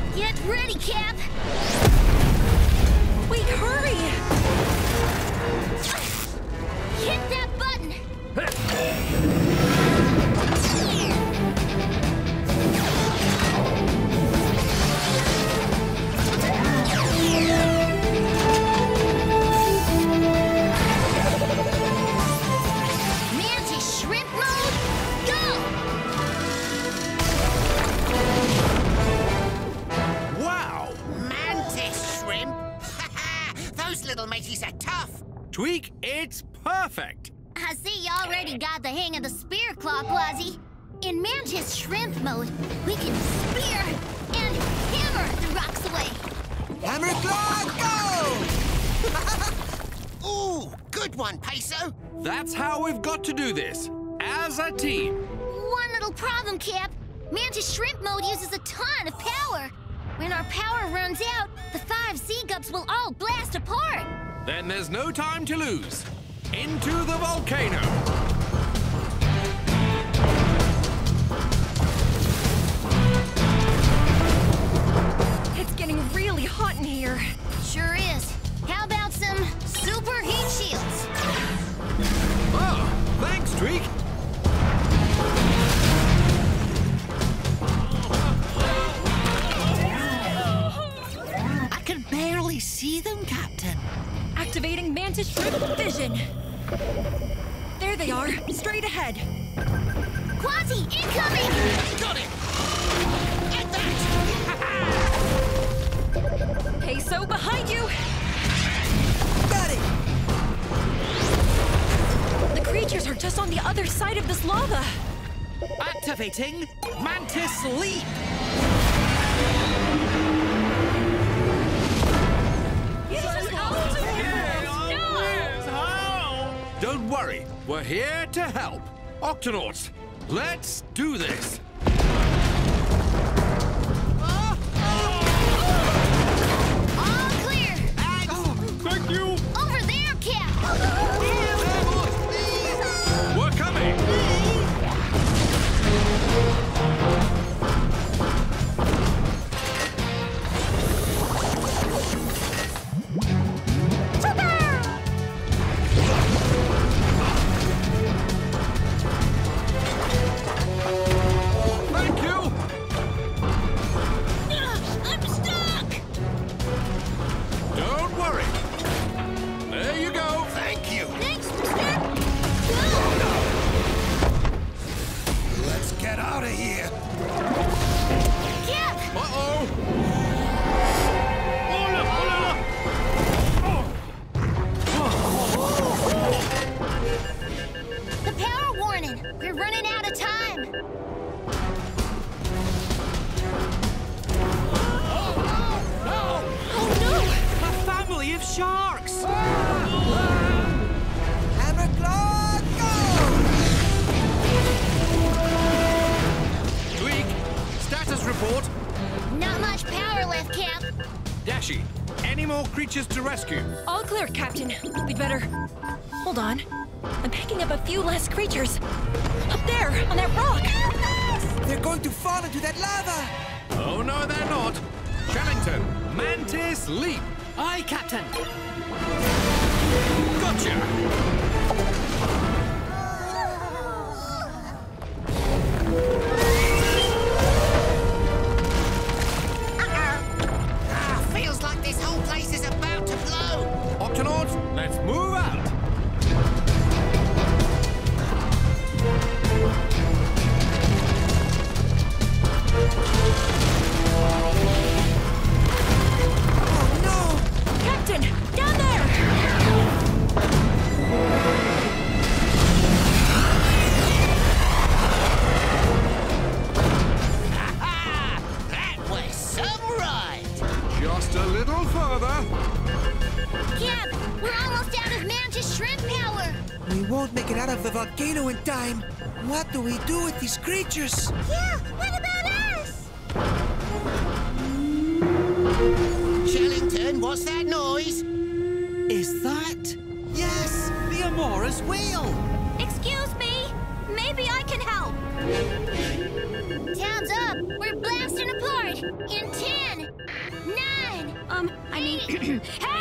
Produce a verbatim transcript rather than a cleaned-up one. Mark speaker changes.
Speaker 1: Get ready, Cap!
Speaker 2: Wait, hurry!
Speaker 1: Hit that button! Mantis Shrimp mode, go!
Speaker 3: Wow!
Speaker 4: Mantis shrimp? Those little mateys are tough.
Speaker 3: Tweak, it's perfect!
Speaker 1: I see you already got the hang of the spear claw, Quasi. In Mantis Shrimp mode, we can spear and hammer the rocks away.
Speaker 4: Hammer claw, go! Ooh, good one, Peso.
Speaker 3: That's how we've got to do this, as a team.
Speaker 1: One little problem, Cap. Mantis Shrimp mode uses a ton of power. When our power runs out, the five Seagups will all blast apart.
Speaker 3: Then there's no time to lose. Into the volcano!
Speaker 2: It's getting really hot in here.
Speaker 1: Sure is. How about some super heat shields?
Speaker 3: Oh, thanks, Tweak.
Speaker 4: I can barely see them, Captain.
Speaker 2: Activating Mantis Shrimp Vision. There they are, straight ahead.
Speaker 1: Quasi, incoming!
Speaker 4: Got it! Get that!
Speaker 2: Peso, behind you!
Speaker 4: Got it!
Speaker 2: The creatures are just on the other side of this lava.
Speaker 4: Activating Mantis Leap!
Speaker 3: Don't worry, we're here to help. Octonauts, let's do this.
Speaker 1: All clear!
Speaker 3: Thank you.
Speaker 1: Over there, Cap!
Speaker 3: We're coming. Thank you.
Speaker 1: I'm stuck!
Speaker 3: Don't worry. There you go.
Speaker 4: Thank you.
Speaker 1: Thanks, mister!
Speaker 4: Let's get out of here.
Speaker 1: Cap!
Speaker 3: Uh-oh.
Speaker 1: The power warning! We're running out of time!
Speaker 2: Oh no!
Speaker 4: A family of sharks! Hammer claw, go!
Speaker 3: Tweak, status report.
Speaker 1: Not much power left, Cap.
Speaker 3: Dashi, any more creatures to rescue?
Speaker 2: All clear, Captain. We'd better... Hold on. I'm picking up a few less creatures. Up there, on that rock!
Speaker 4: They're going to fall into that lava!
Speaker 3: Oh, no, they're not. Shellington, Mantis Leap.
Speaker 4: Aye, Captain!
Speaker 3: Gotcha.
Speaker 4: Ah, feels like this whole place is about to blow!
Speaker 3: Octonauts, let's move out.
Speaker 4: Oh no!
Speaker 2: Captain, down there!
Speaker 4: Ah, that was some ride!
Speaker 3: Just a little further.
Speaker 1: Cap, we're almost out of Mantis Shrimp power!
Speaker 5: We won't make it out of the volcano in time. What do we do with these creatures?
Speaker 1: Yeah, what about us?
Speaker 4: Shellington, what's that noise?
Speaker 5: Is that? Yes, the Amora's whale.
Speaker 1: Excuse me? Maybe I can help. Town's up. We're blasting apart. In ten, Nine!
Speaker 2: Um, I mean...
Speaker 1: Hey!